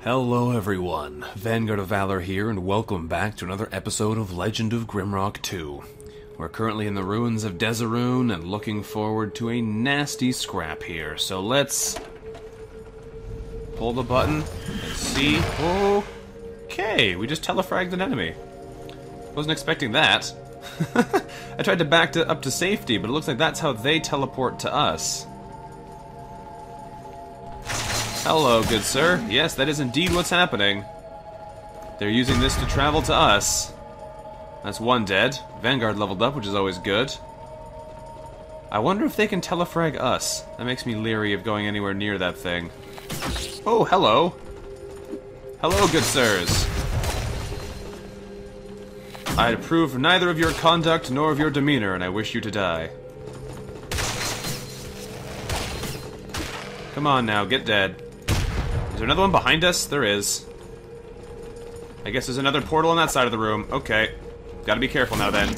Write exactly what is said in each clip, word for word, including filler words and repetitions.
Hello everyone, Vanguard of Valor here, and welcome back to another episode of Legend of Grimrock two. We're currently in the ruins of Deseroon and looking forward to a nasty scrap here, so let's pull the button and see. Okay, we just telefragged an enemy. Wasn't expecting that. I tried to back to, up to safety, but it looks like that's how they teleport to us. Hello, good sir. Yes, that is indeed what's happening. They're using this to travel to us. That's one dead. Vanguard leveled up, which is always good. I wonder if they can telefrag us. That makes me leery of going anywhere near that thing. Oh, hello. Hello, good sirs. I approve neither of your conduct nor of your demeanor, and I wish you to die. Come on now, get dead. Is there another one behind us? There is. I guess there's another portal on that side of the room. Okay. Gotta be careful now then.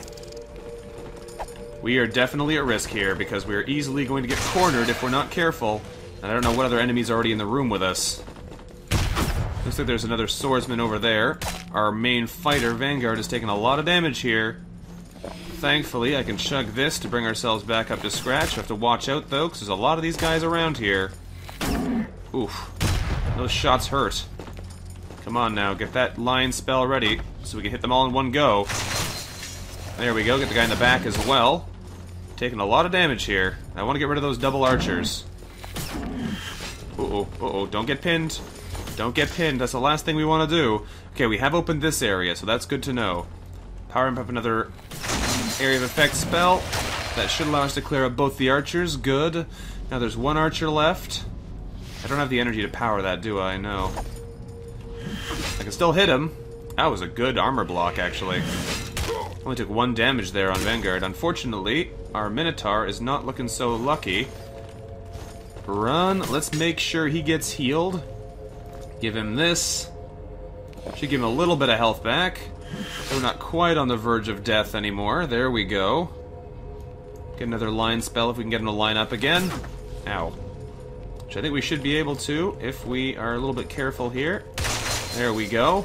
We are definitely at risk here because we are easily going to get cornered if we're not careful. And I don't know what other enemies are already in the room with us. Looks like there's another swordsman over there. Our main fighter, Vanguard, is taking a lot of damage here. Thankfully, I can chug this to bring ourselves back up to scratch. We have to watch out though, because there's a lot of these guys around here. Oof. Those shots hurt. Come on now, get that line spell ready so we can hit them all in one go. There we go, get the guy in the back as well. Taking a lot of damage here. I want to get rid of those double archers. Uh-oh, uh-oh, don't get pinned. Don't get pinned, that's the last thing we want to do. Okay, we have opened this area, so that's good to know. Powering up another area of effect spell. That should allow us to clear up both the archers, good. Now there's one archer left. I don't have the energy to power that, do I? No. I can still hit him. That was a good armor block, actually. Only took one damage there on Vanguard. Unfortunately, our Minotaur is not looking so lucky. Run. Let's make sure he gets healed. Give him this. Should give him a little bit of health back. We're not quite on the verge of death anymore. There we go. Get another line spell if we can get him to line up again. Ow. Which I think we should be able to if we are a little bit careful here. There we go.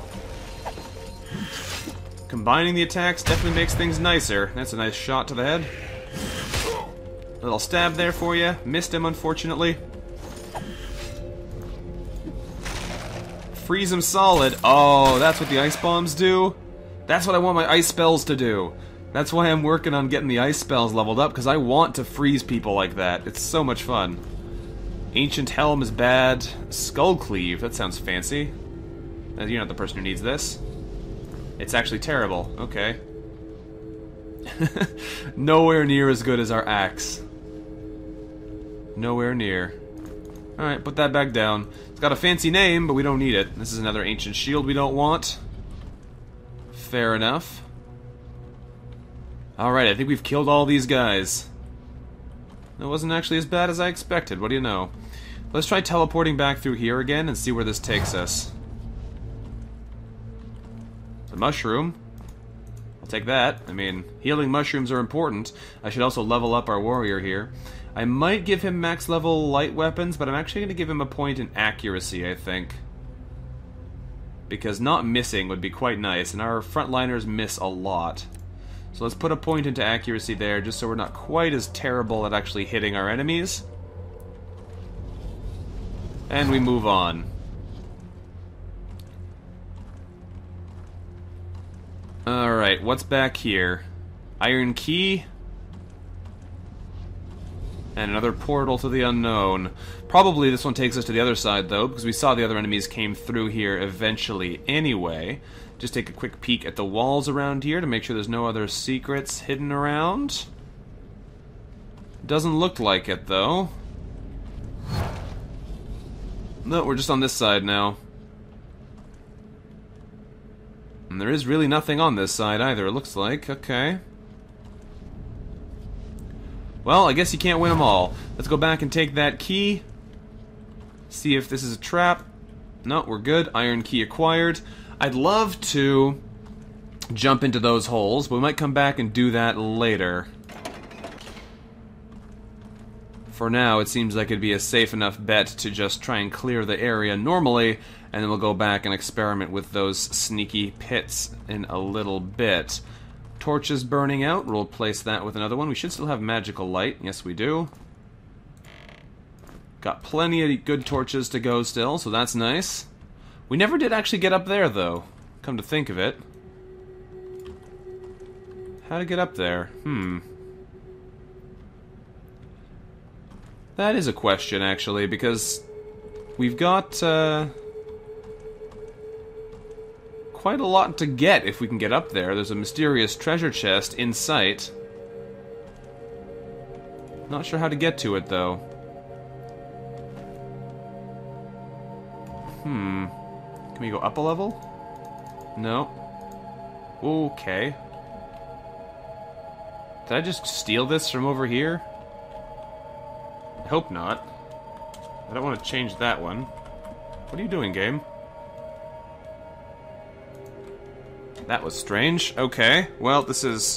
Combining the attacks definitely makes things nicer. That's a nice shot to the head. A little stab there for you. Missed him, unfortunately. Freeze him solid. Oh, that's what the ice bombs do? That's what I want my ice spells to do. That's why I'm working on getting the ice spells leveled up, because I want to freeze people like that. It's so much fun. Ancient Helm is bad. Skull Cleave, that sounds fancy. Uh, You're not the person who needs this. It's actually terrible. Okay. Nowhere near as good as our axe. Nowhere near. Alright, put that back down. It's got a fancy name, but we don't need it. This is another ancient shield we don't want. Fair enough. Alright, I think we've killed all these guys. That wasn't actually as bad as I expected, what do you know? Let's try teleporting back through here again and see where this takes us. The mushroom. I'll take that. I mean, healing mushrooms are important. I should also level up our warrior here. I might give him max level light weapons, but I'm actually going to give him a point in accuracy, I think. Because not missing would be quite nice, and our frontliners miss a lot. So let's put a point into accuracy there, just so we're not quite as terrible at actually hitting our enemies. And we move on. Alright, what's back here? Iron Key. And another portal to the unknown. Probably this one takes us to the other side, though, because we saw the other enemies came through here eventually anyway. Just take a quick peek at the walls around here to make sure there's no other secrets hidden around. Doesn't look like it, though. No, we're just on this side now. And there is really nothing on this side either, it looks like. Okay. Well, I guess you can't win them all. Let's go back and take that key. See if this is a trap. No, we're good. Iron key acquired. I'd love to jump into those holes, but we might come back and do that later. For now, it seems like it'd be a safe enough bet to just try and clear the area normally, and then we'll go back and experiment with those sneaky pits in a little bit. Torch is burning out. We'll replace that with another one. We should still have magical light. Yes, we do. Got plenty of good torches to go still, so that's nice. We never did actually get up there, though, come to think of it. How to get up there? Hmm. That is a question, actually, because we've got uh, quite a lot to get if we can get up there. There's a mysterious treasure chest in sight. Not sure how to get to it, though. Hmm. Can we go up a level? No. Okay. Did I just steal this from over here? I hope not. I don't want to change that one. What are you doing, game? That was strange. Okay, well, this is...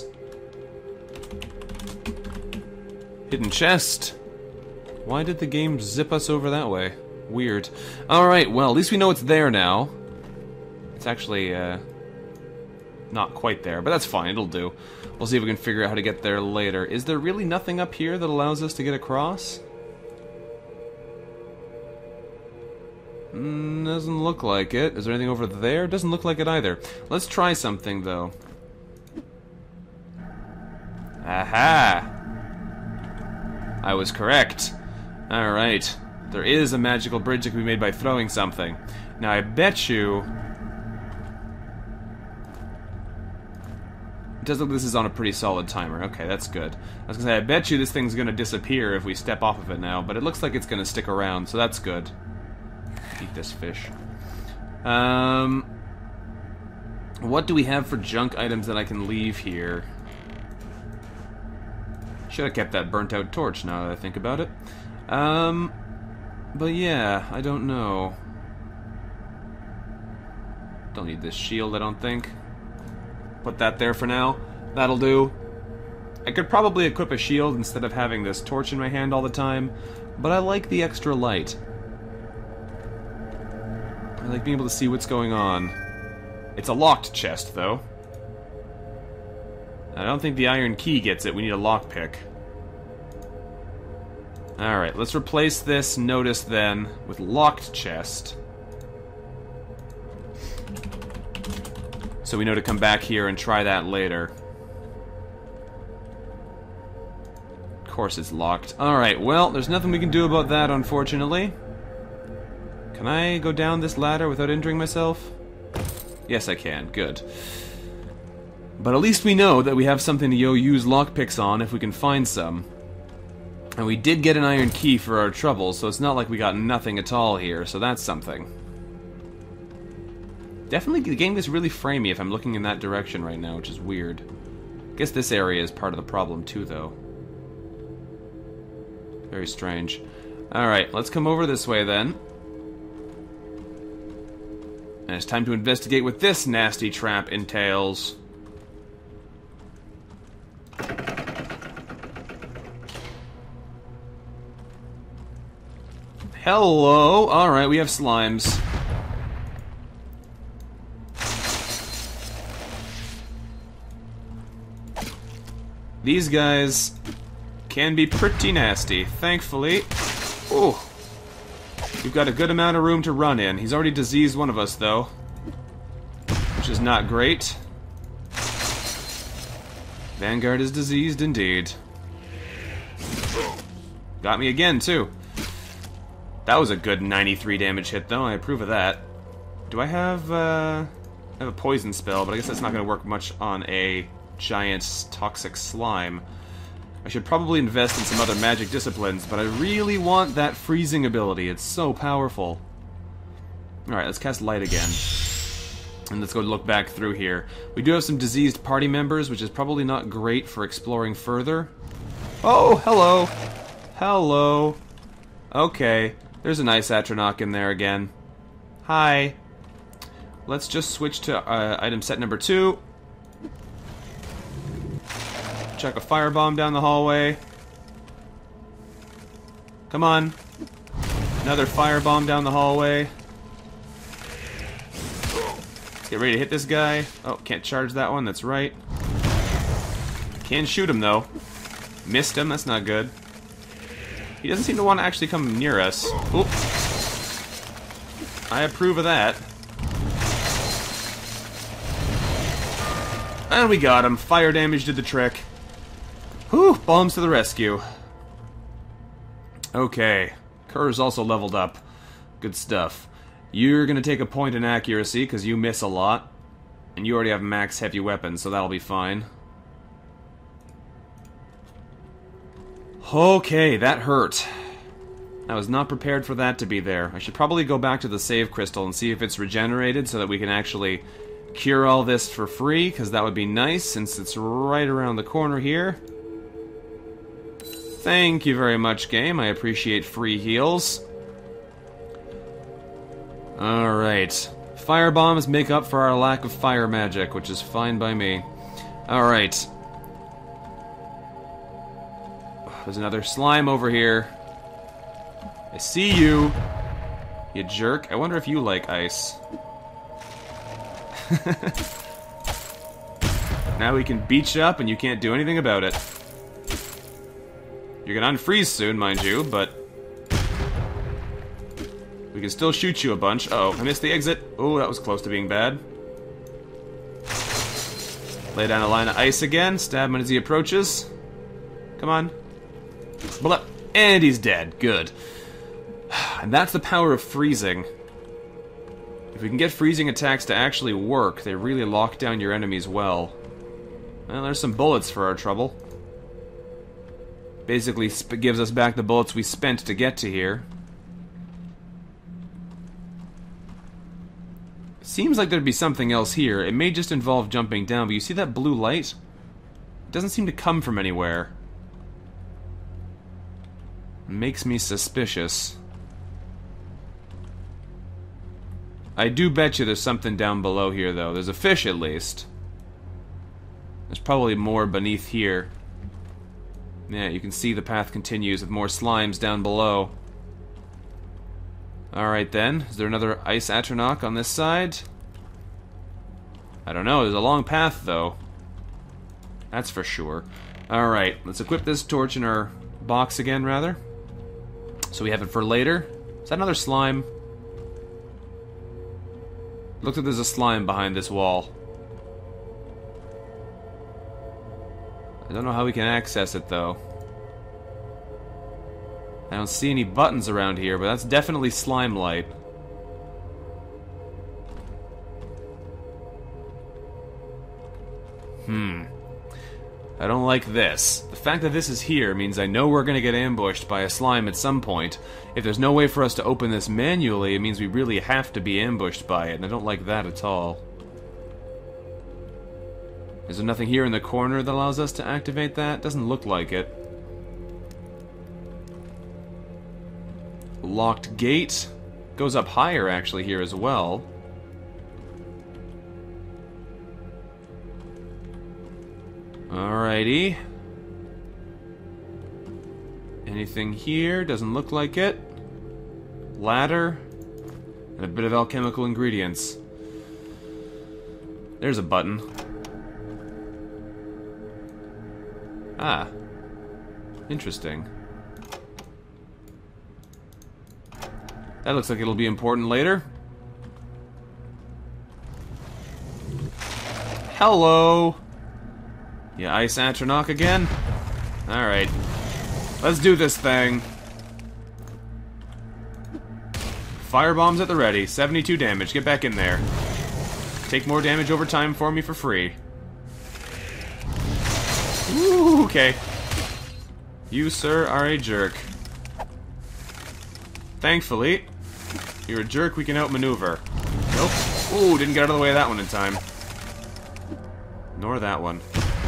hidden chest. Why did the game zip us over that way? Weird. Alright, well, at least we know it's there now. It's actually, uh... not quite there, but that's fine, it'll do. We'll see if we can figure out how to get there later. Is there really nothing up here that allows us to get across? Mm, doesn't look like it. Is there anything over there? Doesn't look like it either. Let's try something, though. Aha! I was correct. Alright. There is a magical bridge that can be made by throwing something. Now, I bet you... it does look like this is on a pretty solid timer. Okay, that's good. I was gonna say, I bet you this thing's gonna disappear if we step off of it now, but it looks like it's gonna stick around, so that's good. Eat this fish. Um, what do we have for junk items that I can leave here? Should have kept that burnt out torch now that I think about it. Um, but yeah, I don't know. Don't need this shield, I don't think. Put that there for now. That'll do. I could probably equip a shield instead of having this torch in my hand all the time, but I like the extra light. I like being able to see what's going on. It's a locked chest, though. I don't think the iron key gets it. We need a lockpick. Alright, let's replace this notice then with locked chest. So we know to come back here and try that later. Of course it's locked. Alright, well, there's nothing we can do about that, unfortunately. Can I go down this ladder without injuring myself? Yes, I can. Good. But at least we know that we have something to use lockpicks on if we can find some. And we did get an iron key for our trouble, so it's not like we got nothing at all here, so that's something. Definitely, the game is really framey if I'm looking in that direction right now, which is weird. I guess this area is part of the problem too, though. Very strange. Alright, let's come over this way then. And it's time to investigate what this nasty trap entails. Hello! Alright, we have slimes. These guys can be pretty nasty, thankfully. Ooh. We've got a good amount of room to run in. He's already diseased one of us, though. Which is not great. Vanguard is diseased indeed. Got me again, too. That was a good ninety-three damage hit, though. I approve of that. Do I have, uh... I have a poison spell, but I guess that's not going to work much on a giant toxic slime. I should probably invest in some other magic disciplines, but I really want that freezing ability. It's so powerful. Alright, let's cast light again. And let's go look back through here. We do have some diseased party members, which is probably not great for exploring further. Oh, hello! Hello! Okay, there's a nice Atronach in there again. Hi! Let's just switch to uh, item set number two. Chuck a firebomb down the hallway. Come on. Another firebomb down the hallway. Let's get ready to hit this guy. Oh, can't charge that one, that's right. Can shoot him, though. Missed him, that's not good. He doesn't seem to want to actually come near us. Oop. I approve of that. And we got him. Fire damage did the trick. Whew, bombs to the rescue. Okay. Kerr's also leveled up. Good stuff. You're gonna take a point in accuracy, because you miss a lot. And you already have max heavy weapons, so that'll be fine. Okay, that hurt. I was not prepared for that to be there. I should probably go back to the save crystal and see if it's regenerated so that we can actually cure all this for free, because that would be nice since it's right around the corner here. Thank you very much, game. I appreciate free heals. Alright. Fire bombs make up for our lack of fire magic, which is fine by me. Alright. There's another slime over here. I see you, you jerk. I wonder if you like ice. Now we can beat you up and you can't do anything about it. You're gonna unfreeze soon, mind you, but we can still shoot you a bunch. Uh oh, I missed the exit. Oh, that was close to being bad. Lay down a line of ice again, stab him as he approaches. Come on. Blah. And he's dead. Good. And that's the power of freezing. If we can get freezing attacks to actually work, they really lock down your enemies well. Well, there's some bullets for our trouble. Basically sp gives us back the bullets we spent to get to here. Seems like there'd be something else here. It may just involve jumping down, but you see that blue light? It doesn't seem to come from anywhere. Makes me suspicious. I do bet you there's something down below here, though. There's a fish, at least. There's probably more beneath here. Yeah, you can see the path continues with more slimes down below. Alright then. Is there another ice atronach on this side? I don't know. There's a long path, though. That's for sure. Alright, let's equip this torch in our box again, rather. So we have it for later. Is that another slime? Looks like there's a slime behind this wall. I don't know how we can access it, though. I don't see any buttons around here, but that's definitely slime light. Hmm. I don't like this. The fact that this is here means I know we're gonna get ambushed by a slime at some point. If there's no way for us to open this manually, it means we really have to be ambushed by it, and I don't like that at all. Is there nothing here in the corner that allows us to activate that? Doesn't look like it. Locked gate. Goes up higher, actually, here as well. Alrighty. Anything here? Doesn't look like it. Ladder. And a bit of alchemical ingredients. There's a button. Ah. Interesting. That looks like it'll be important later. Hello! You ice atronach again? Alright. Let's do this thing. Firebombs at the ready. seventy-two damage. Get back in there. Take more damage over time for me for free. Ooh, okay. You, sir, are a jerk. Thankfully, you're a jerk we can outmaneuver. Nope. Ooh, didn't get out of the way of that one in time. Nor that one.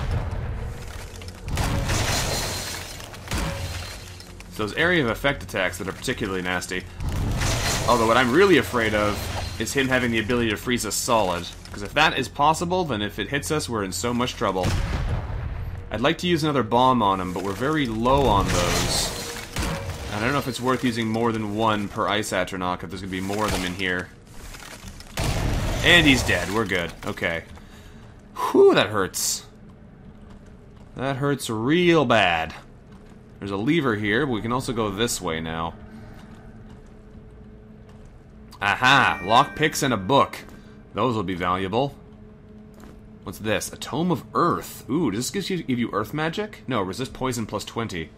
It's those area of effect attacks that are particularly nasty. Although what I'm really afraid of is him having the ability to freeze us solid. Because if that is possible, then if it hits us, we're in so much trouble. I'd like to use another bomb on him, but we're very low on those. And I don't know if it's worth using more than one per ice atronach if there's going to be more of them in here. And he's dead. We're good. Okay. Whew, that hurts. That hurts real bad. There's a lever here, but we can also go this way now. Aha! Lockpicks and a book. Those will be valuable. What's this? A Tome of Earth. Ooh, does this give you, give you earth magic? No, resist poison plus twenty.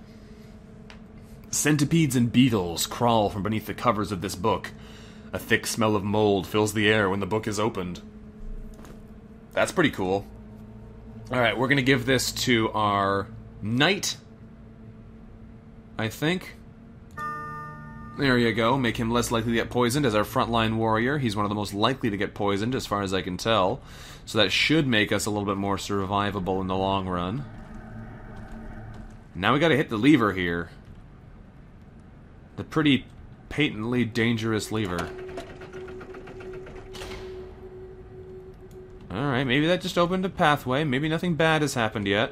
Centipedes and beetles crawl from beneath the covers of this book. A thick smell of mold fills the air when the book is opened. That's pretty cool. Alright, we're gonna give this to our knight, I think. There you go. Make him less likely to get poisoned as our frontline warrior. He's one of the most likely to get poisoned, as far as I can tell. So that should make us a little bit more survivable in the long run. Now we gotta hit the lever here. The pretty patently dangerous lever. Alright, maybe that just opened a pathway. Maybe nothing bad has happened yet.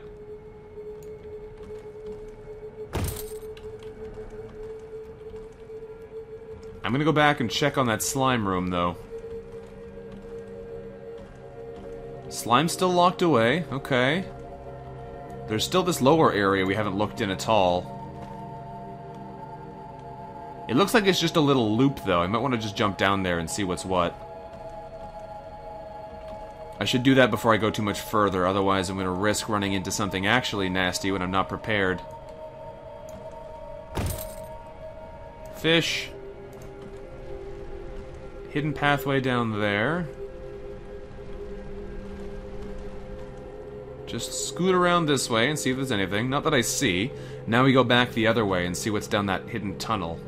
I'm gonna go back and check on that slime room, though. Slime's still locked away. Okay. There's still this lower area we haven't looked in at all. It looks like it's just a little loop, though. I might want to just jump down there and see what's what. I should do that before I go too much further, otherwise I'm going to risk running into something actually nasty when I'm not prepared. Fish. Hidden pathway down there. Just scoot around this way and see if there's anything. Not that I see. Now we go back the other way and see what's down that hidden tunnel.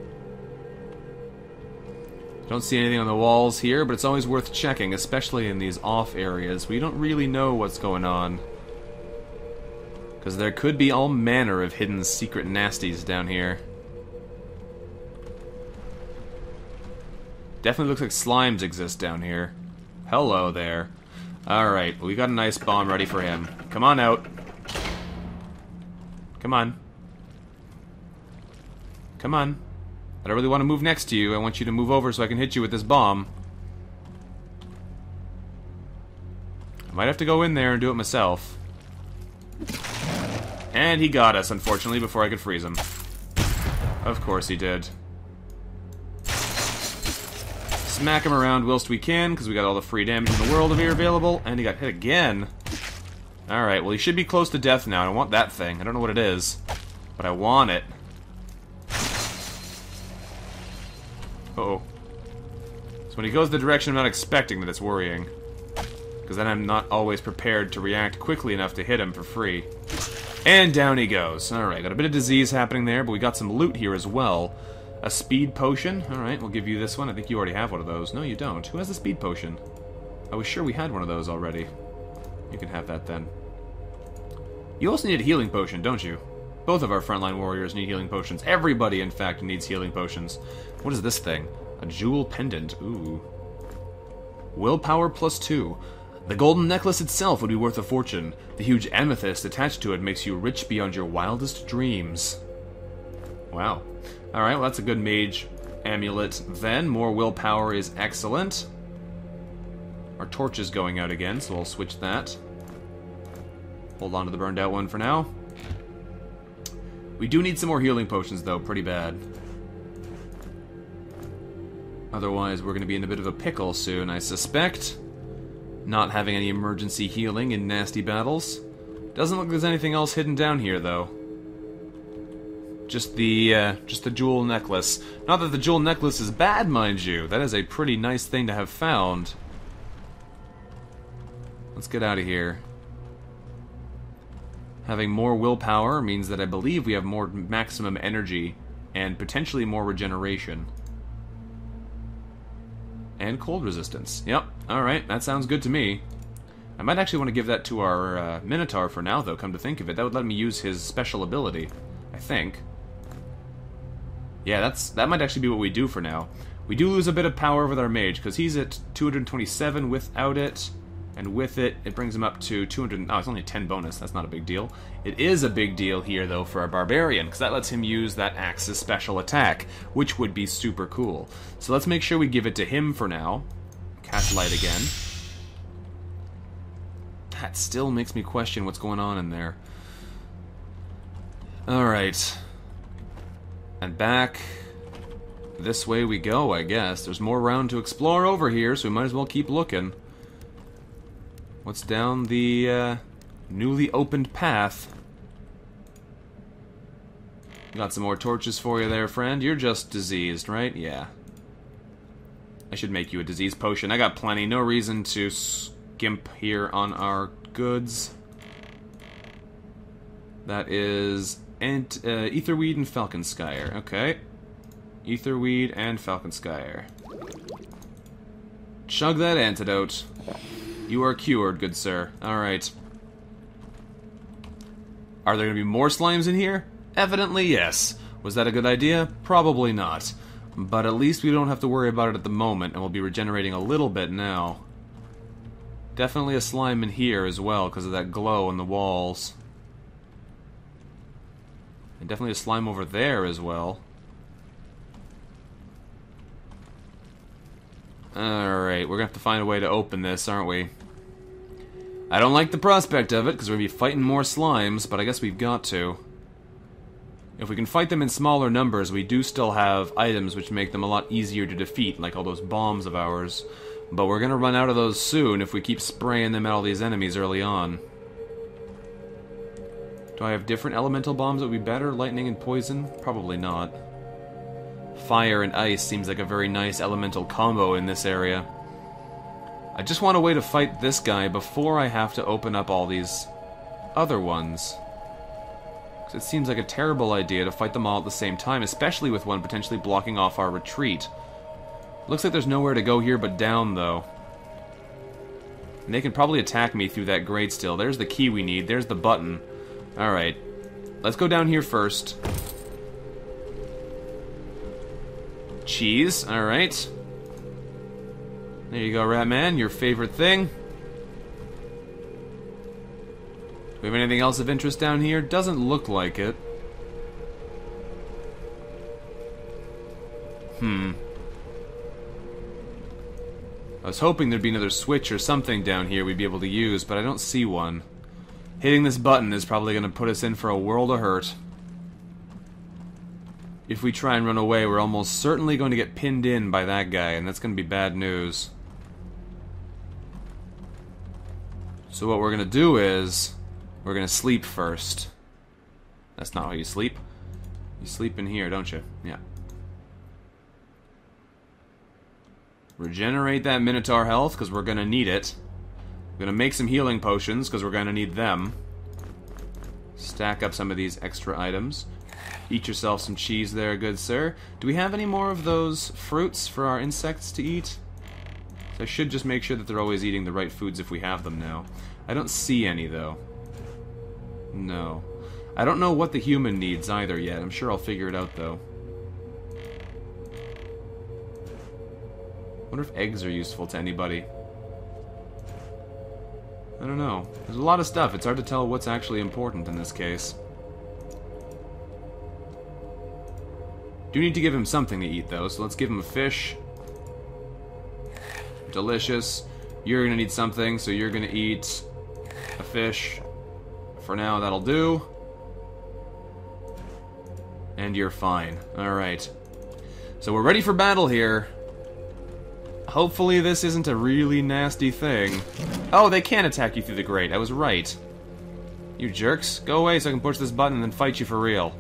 Don't see anything on the walls here, but it's always worth checking, especially in these off areas. We don't really know what's going on. Because there could be all manner of hidden secret nasties down here. Definitely looks like slimes exist down here. Hello there. Alright, well, we got a nice bomb ready for him. Come on out. Come on. Come on. I don't really want to move next to you. I want you to move over so I can hit you with this bomb. I might have to go in there and do it myself. And he got us, unfortunately, before I could freeze him. Of course he did. Smack him around whilst we can, because we got all the free damage in the world here available. And he got hit again. Alright, well, he should be close to death now. I want that thing. I don't know what it is, but I want it. Uh-oh. So when he goes the direction I'm not expecting, that it's worrying. Because then I'm not always prepared to react quickly enough to hit him for free. And down he goes. Alright, got a bit of disease happening there, but we got some loot here as well. A speed potion. Alright, we'll give you this one. I think you already have one of those. No, you don't. Who has a speed potion? I was sure we had one of those already. You can have that then. You also need a healing potion, don't you? Both of our frontline warriors need healing potions. Everybody, in fact, needs healing potions. What is this thing? A jewel pendant. Ooh. Willpower plus two. The golden necklace itself would be worth a fortune. The huge amethyst attached to it makes you rich beyond your wildest dreams. Wow. Alright, well that's a good mage amulet then. More willpower is excellent. Our torch is going out again, so we'll switch that. Hold on to the burned out one for now. We do need some more healing potions, though, pretty bad. Otherwise, we're going to be in a bit of a pickle soon, I suspect. Not having any emergency healing in nasty battles. Doesn't look like there's anything else hidden down here, though. Just the, uh, just the jewel necklace. Not that the jewel necklace is bad, mind you. That is a pretty nice thing to have found. Let's get out of here. Having more willpower means that I believe we have more maximum energy and potentially more regeneration. And cold resistance. Yep, alright, that sounds good to me. I might actually want to give that to our uh, Minotaur for now, though, come to think of it. That would let me use his special ability, I think. Yeah, that's that might actually be what we do for now. We do lose a bit of power with our mage, because he's at two hundred twenty-seven without it. And with it, it brings him up to two hundred... Oh, it's only ten bonus. That's not a big deal. It is a big deal here, though, for our Barbarian, because that lets him use that Axe's special attack, which would be super cool. So let's make sure we give it to him for now. Cast light again. That still makes me question what's going on in there. Alright. And back this way we go, I guess. There's more round to explore over here, so we might as well keep looking. What's down the uh, newly opened path? Got some more torches for you there, friend. You're just diseased, right? Yeah. I should make you a disease potion. I got plenty. No reason to skimp here on our goods. That is ant, uh, Etherweed and Falconskyer. Okay. Etherweed and Falconskyer. Chug that antidote. You are cured, good sir. Alright. Are there going to be more slimes in here? Evidently, yes. Was that a good idea? Probably not. But at least we don't have to worry about it at the moment, and we'll be regenerating a little bit now. Definitely a slime in here as well, because of that glow on the walls. And definitely a slime over there as well. Alright, we're gonna have to find a way to open this, aren't we? I don't like the prospect of it, because we're gonna be fighting more slimes, but I guess we've got to. If we can fight them in smaller numbers, we do still have items which make them a lot easier to defeat, like all those bombs of ours. But we're gonna run out of those soon if we keep spraying them at all these enemies early on. Do I have different elemental bombs that would be better? Lightning and poison? Probably not. Fire and ice seems like a very nice elemental combo in this area. I just want a way to fight this guy before I have to open up all these other ones. It seems like a terrible idea to fight them all at the same time, especially with one potentially blocking off our retreat. Looks like there's nowhere to go here but down, though. And they can probably attack me through that grate still. There's the key we need. There's the button. Alright. Let's go down here first. Cheese. Alright. There you go, Ratman. Your favorite thing. Do we have anything else of interest down here? Doesn't look like it. Hmm. I was hoping there'd be another switch or something down here we'd be able to use, but I don't see one. Hitting this button is probably going to put us in for a world of hurt. If we try and run away, we're almost certainly going to get pinned in by that guy, and that's going to be bad news. So what we're going to do is... we're gonna sleep first. That's not how you sleep. You sleep in here, don't you? Yeah. Regenerate that Minotaur health, because we're gonna need it. We're gonna make some healing potions, because we're gonna need them. Stack up some of these extra items. Eat yourself some cheese there, good sir. Do we have any more of those fruits for our insects to eat? So I should just make sure that they're always eating the right foods if we have them now. I don't see any, though. No. I don't know what the human needs either yet. I'm sure I'll figure it out, though. Wonder if eggs are useful to anybody. I don't know. There's a lot of stuff. It's hard to tell what's actually important in this case. Do need to give him something to eat, though, so let's give him a fish. Delicious. You're gonna need something, so you're gonna eat a fish. For now, that'll do. And you're fine. Alright. So we're ready for battle here. Hopefully this isn't a really nasty thing. Oh, they can attack you through the grate. I was right. You jerks. Go away so I can push this button and then fight you for real.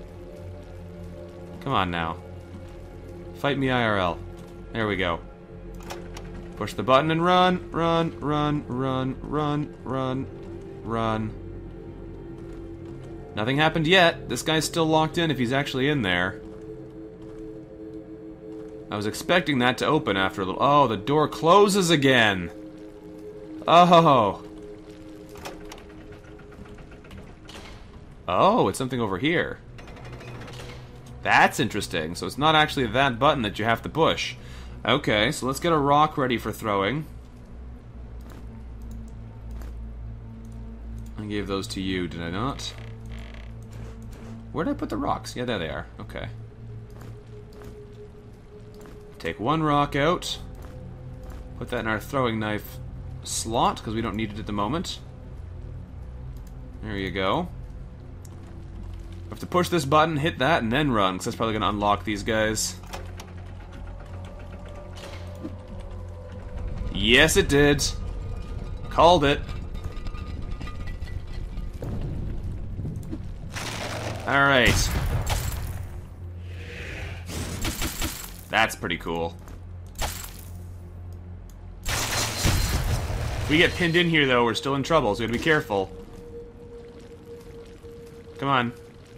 Come on now. Fight me I R L. There we go. Push the button and run, run, run, run, run, run, run. Nothing happened yet. This guy's still locked in if he's actually in there. I was expecting that to open after a little... Oh, the door closes again! Oh! Oh, it's something over here. That's interesting. So it's not actually that button that you have to push. Okay, so let's get a rock ready for throwing. I gave those to you, did I not? Where did I put the rocks? Yeah, there they are. Okay. Take one rock out. Put that in our throwing knife slot, because we don't need it at the moment. There you go. We have to push this button, hit that, and then run, because that's probably going to unlock these guys. Yes, it did. Called it. Alright. That's pretty cool. If we get pinned in here, though, we're still in trouble, so we gotta be careful. Come on.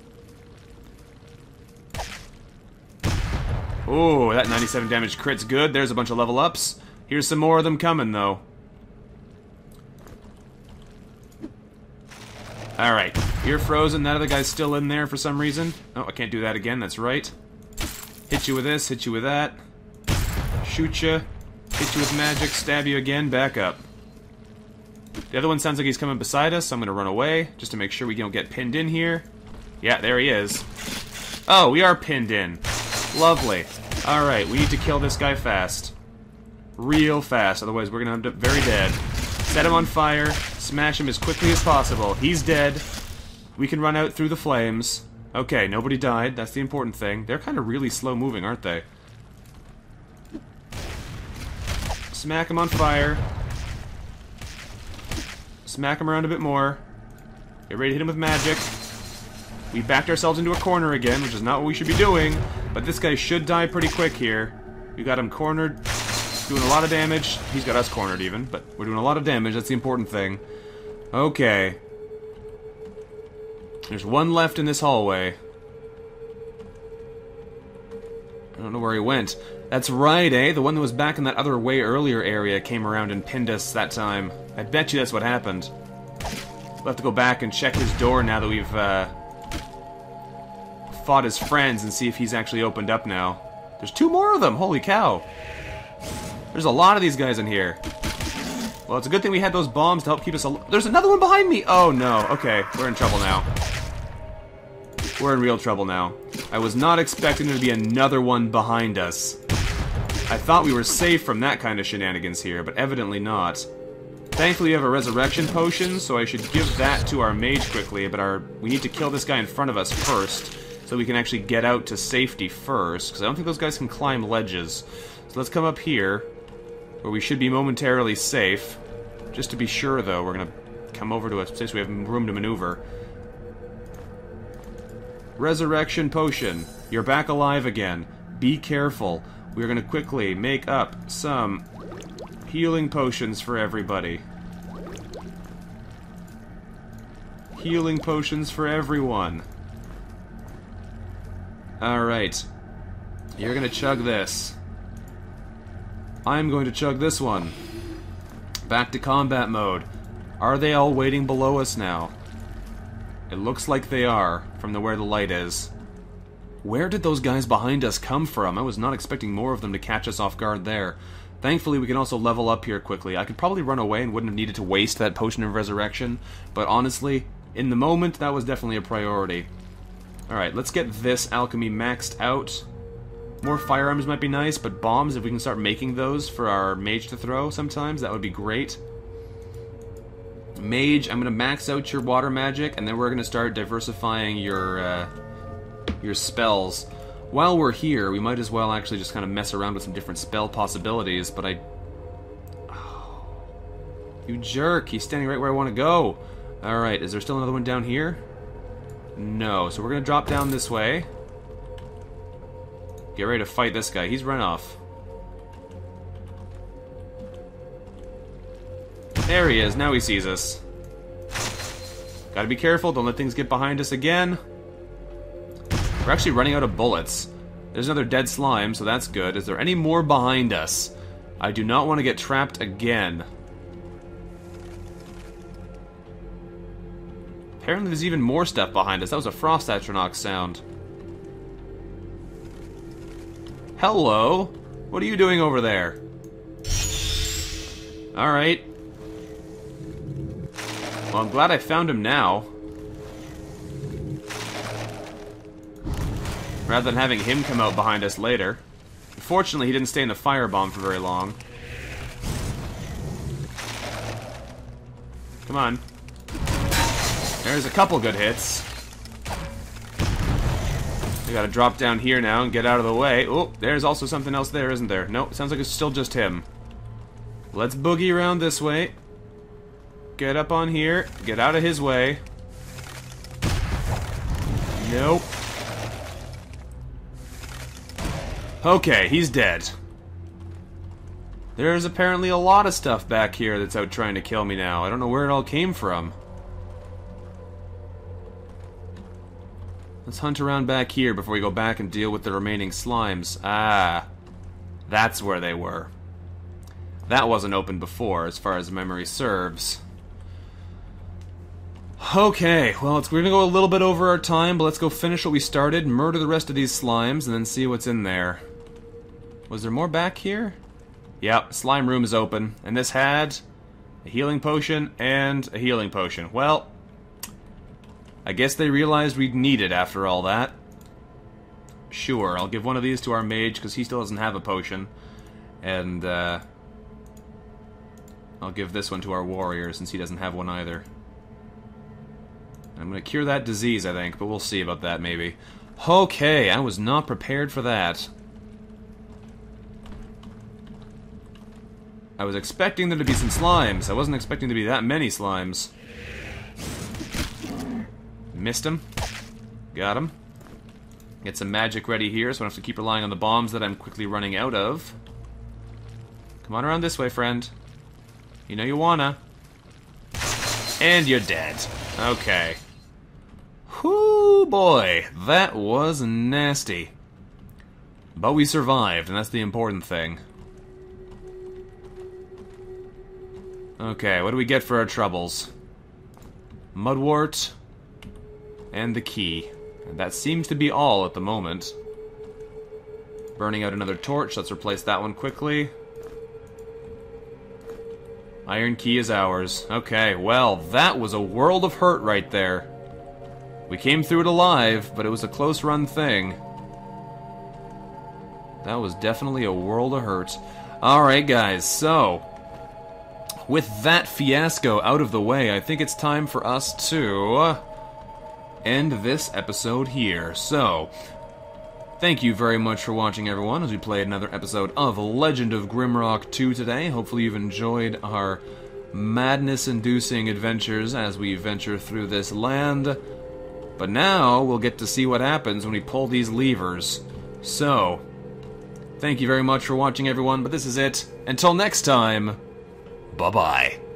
Ooh, that ninety-seven damage crit's good. There's a bunch of level ups. Here's some more of them coming, though. Alright, you're frozen. That other guy's still in there for some reason. Oh, I can't do that again, that's right. Hit you with this, hit you with that. Shoot you. Hit you with magic, stab you again, back up. The other one sounds like he's coming beside us, so I'm gonna run away, just to make sure we don't get pinned in here. Yeah, there he is. Oh, we are pinned in. Lovely. Alright, we need to kill this guy fast. Real fast, otherwise we're gonna end up very dead. Set him on fire, smash him as quickly as possible. He's dead. We can run out through the flames. Okay, nobody died, that's the important thing. They're kind of really slow moving, aren't they? Smack him on fire. Smack him around a bit more. Get ready to hit him with magic. We backed ourselves into a corner again, which is not what we should be doing, but this guy should die pretty quick here. We got him cornered, doing a lot of damage. He's got us cornered even, but we're doing a lot of damage, that's the important thing. Okay. There's one left in this hallway. I don't know where he went. That's right, eh? The one that was back in that other way earlier area came around and pinned us that time. I bet you that's what happened. We'll have to go back and check his door now that we've, uh... fought his friends and see if he's actually opened up now. There's two more of them! Holy cow! There's a lot of these guys in here. Well, it's a good thing we had those bombs to help keep us al- There's another one behind me! Oh no, okay, we're in trouble now. We're in real trouble now. I was not expecting there to be another one behind us. I thought we were safe from that kind of shenanigans here, but evidently not. Thankfully we have a resurrection potion, so I should give that to our mage quickly, but our we need to kill this guy in front of us first, so we can actually get out to safety first, because I don't think those guys can climb ledges. So let's come up here, where we should be momentarily safe. Just to be sure, though, we're going to come over to a place we have room to maneuver. Resurrection potion. You're back alive again. Be careful. We're going to quickly make up some healing potions for everybody. Healing potions for everyone. Alright. You're going to chug this. I'm going to chug this one. Back to combat mode. Are they all waiting below us now? It looks like they are, from the where the light is. Where did those guys behind us come from? I was not expecting more of them to catch us off guard there. Thankfully, we can also level up here quickly. I could probably run away and wouldn't have needed to waste that potion of resurrection, but honestly, in the moment, that was definitely a priority. Alright, let's get this alchemy maxed out. More firearms might be nice, but bombs, if we can start making those for our mage to throw sometimes, that would be great. Mage, I'm going to max out your water magic, and then we're going to start diversifying your, uh, your spells. While we're here, we might as well actually just kind of mess around with some different spell possibilities, but I... Oh, you jerk, he's standing right where I want to go. Alright, is there still another one down here? No, so we're going to drop down this way. Get ready to fight this guy. He's run off. There he is. Now he sees us. Gotta be careful. Don't let things get behind us again. We're actually running out of bullets. There's another dead slime, so that's good. Is there any more behind us? I do not want to get trapped again. Apparently there's even more stuff behind us. That was a Frost Atronach sound. Hello? What are you doing over there? Alright. Well, I'm glad I found him now. Rather than having him come out behind us later. Unfortunately, he didn't stay in the firebomb for very long. Come on. There's a couple good hits. We gotta drop down here now and get out of the way. Oh, there's also something else there, isn't there? Nope, sounds like it's still just him. Let's boogie around this way. Get up on here. Get out of his way. Nope. Okay, he's dead. There's apparently a lot of stuff back here that's out trying to kill me now. I don't know where it all came from. Let's hunt around back here before we go back and deal with the remaining slimes. Ah, that's where they were. That wasn't open before, as far as memory serves. Okay, well, it's, we're gonna go a little bit over our time, but let's go finish what we started, murder the rest of these slimes, and then see what's in there. Was there more back here? Yep, slime room is open, and this had a healing potion and a healing potion. Well, I guess they realized we'd need it after all that. Sure, I'll give one of these to our mage, because he still doesn't have a potion. And, uh... I'll give this one to our warrior, since he doesn't have one either. I'm gonna cure that disease, I think, but we'll see about that, maybe. Okay, I was not prepared for that. I was expecting there to be some slimes. I wasn't expecting there to be that many slimes. Missed him. Got him. Get some magic ready here, so I don't have to keep relying on the bombs that I'm quickly running out of. Come on around this way, friend. You know you wanna. And you're dead. Okay. Whoo, boy. That was nasty. But we survived, and that's the important thing. Okay, what do we get for our troubles? Mudwort. And the key. And that seems to be all at the moment. Burning out another torch. Let's replace that one quickly. Iron key is ours. Okay, well, that was a world of hurt right there. We came through it alive, but it was a close run thing. That was definitely a world of hurt. Alright, guys, so with that fiasco out of the way, I think it's time for us to end this episode here. So, thank you very much for watching, everyone, as we play another episode of Legend of Grimrock two today. Hopefully you've enjoyed our madness-inducing adventures as we venture through this land. But now, we'll get to see what happens when we pull these levers. So, thank you very much for watching, everyone, but this is it. Until next time, bye-bye.